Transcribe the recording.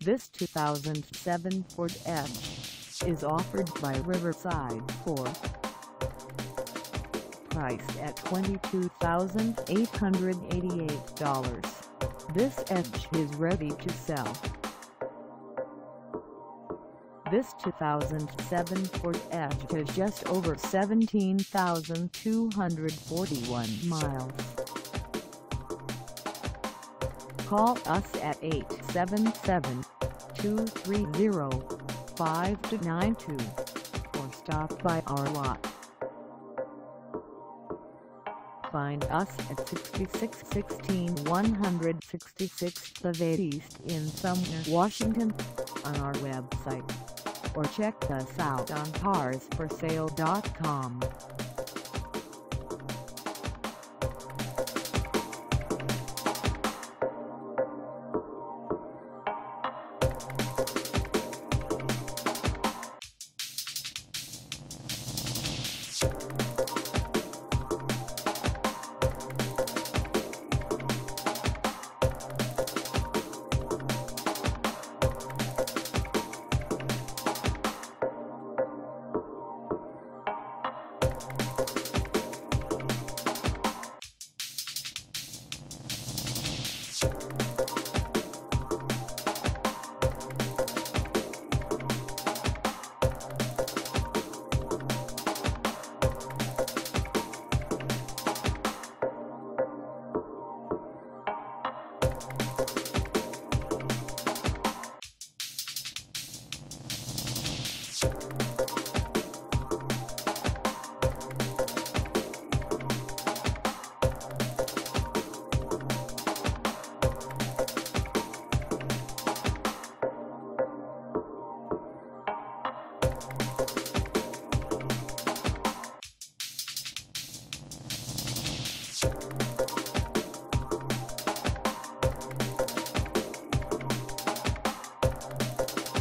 This 2007 Ford Edge is offered by Riverside Ford. Priced at $22,888, this Edge is ready to sell. This 2007 Ford Edge has just over 17,241 miles. Call us at 877-230-5292 or stop by our lot. Find us at 6616 166th Ave East in Sumner, Washington, on our website, or check us out on carsforsale.com.